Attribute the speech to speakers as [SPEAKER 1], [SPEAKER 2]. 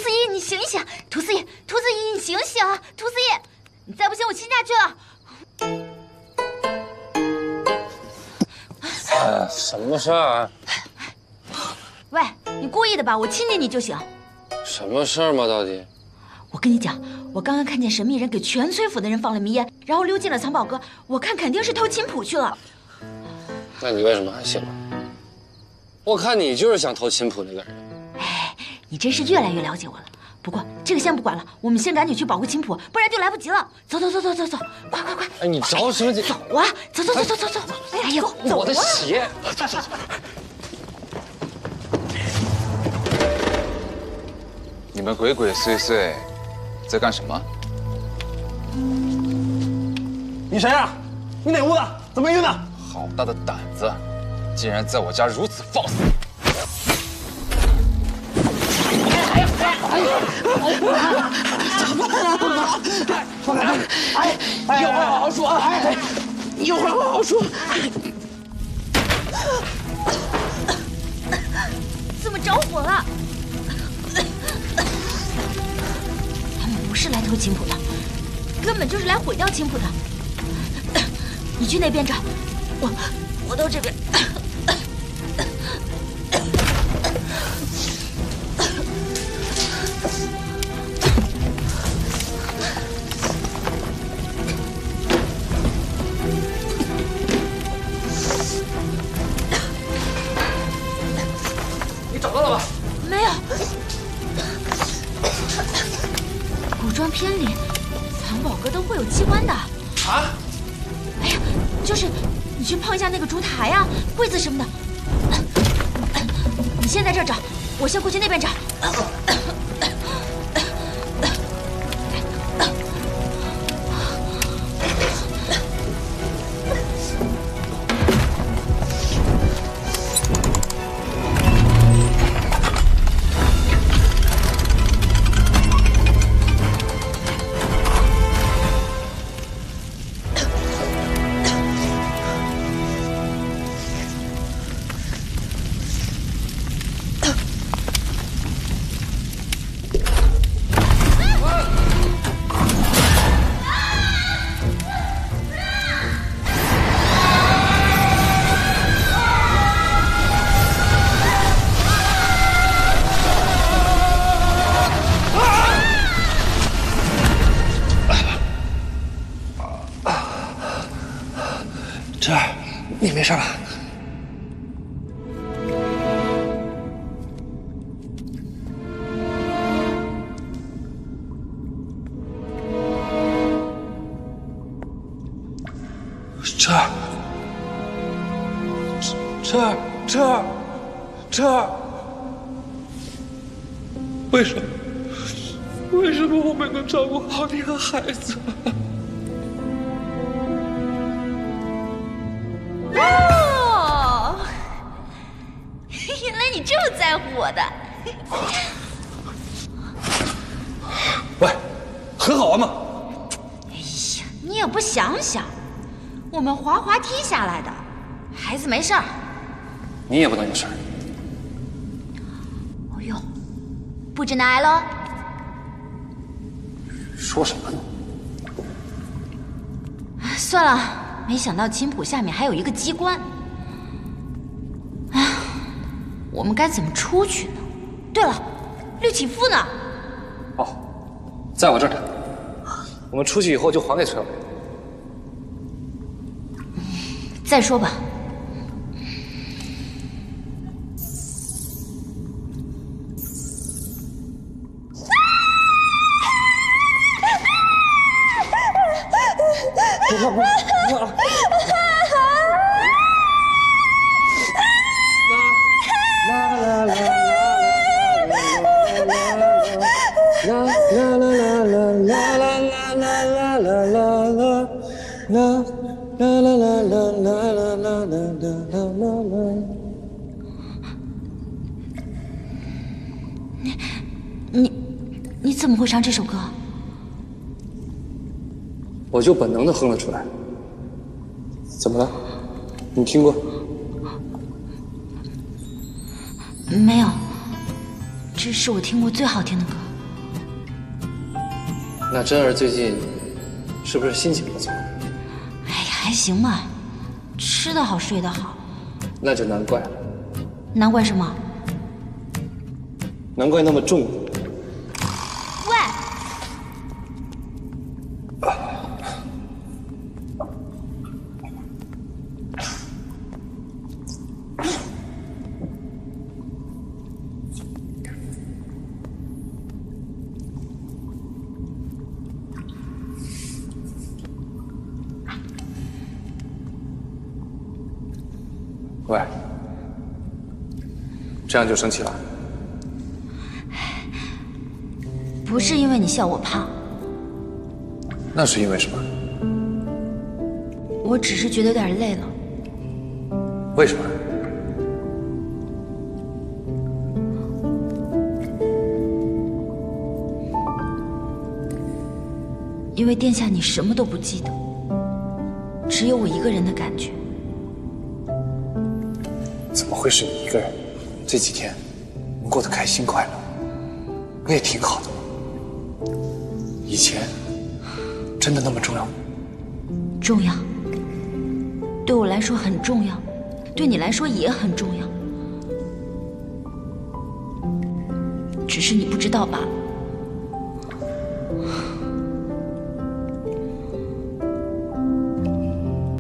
[SPEAKER 1] 司爷，你醒一醒！屠司爷，你醒醒啊！屠司爷，你再不醒我亲下去了。
[SPEAKER 2] 哎，什么事儿？
[SPEAKER 1] 喂，你故意的吧？我亲亲你就行。
[SPEAKER 2] 什么事儿嘛？到底？
[SPEAKER 1] 我跟你讲，我刚刚看见神秘人给全崔府的人放了迷烟，然后溜进了藏宝阁。我看肯定是偷琴谱去了。
[SPEAKER 2] 那你为什么还醒了？我看你就是想偷琴谱那个人。
[SPEAKER 1] 哎，你真是越来越了解我了。不过这个先不管了，我们先赶紧去保护琴谱，不然就来不及了。走，快！
[SPEAKER 2] 哎，你着什么急？
[SPEAKER 1] 走啊！走！哎呦，
[SPEAKER 2] 我的鞋！走！
[SPEAKER 3] 你们鬼鬼祟祟在干什么？
[SPEAKER 4] 你谁啊？你哪屋的？怎么晕的？
[SPEAKER 3] 好大的胆子，竟然在我家如此放肆！
[SPEAKER 4] 放开！有话好好说啊！有话好好说。
[SPEAKER 1] 怎么着火了？他们不是来偷琴谱的，根本就是来毁掉琴谱的。你去那边找，我到这边。
[SPEAKER 2] 你找到了吧？
[SPEAKER 1] 没有。古装片里，藏宝阁都会有机关的。
[SPEAKER 2] 啊？
[SPEAKER 1] 哎呀，就是你去碰一下那个烛台呀、柜子什么的。你先在这儿找，我先过去那边找。
[SPEAKER 4] 这儿，你没事吧？这儿，为什么我没能照顾好你和孩子？
[SPEAKER 1] 哦，原来你这么在乎我的。
[SPEAKER 4] 喂，很好玩吗？
[SPEAKER 1] 哎呀，你也不想想，我们滑滑梯下来的，孩子没事儿。
[SPEAKER 2] 你也不能有事儿。
[SPEAKER 1] 哦呦，不知难挨喽。
[SPEAKER 2] 说什么呢？
[SPEAKER 1] 算了，没想到琴谱下面还有一个机关。啊，我们该怎么出去呢？对了，绿起夫呢？
[SPEAKER 2] 哦，在我这儿。我们出去以后就还给崔老爷。
[SPEAKER 1] 再说吧。你怎么会唱这首歌？
[SPEAKER 2] 我就本能的哼了出来。怎么了？你听过？
[SPEAKER 1] 没有，这是我听过最好听的歌。
[SPEAKER 2] 那真儿最近是不是心情不错？
[SPEAKER 1] 哎呀，还行吧，吃得好，睡得好。
[SPEAKER 2] 那就难怪了。
[SPEAKER 1] 难怪什么？
[SPEAKER 2] 难怪那么重。
[SPEAKER 1] 喂！
[SPEAKER 3] 喂，这样就生气了？
[SPEAKER 1] 不是因为你笑我胖，
[SPEAKER 3] 那是因为什么？
[SPEAKER 1] 我只是觉得有点累了。
[SPEAKER 3] 为什么？
[SPEAKER 1] 因为殿下你什么都不记得，只有我一个人的感觉。
[SPEAKER 3] 怎么会是你一个人？这几天我过得开心快乐，不也挺好的吗？以前真的那么重要吗？
[SPEAKER 1] 重要，对我来说很重要，对你来说也很重要，只是你不知道罢了。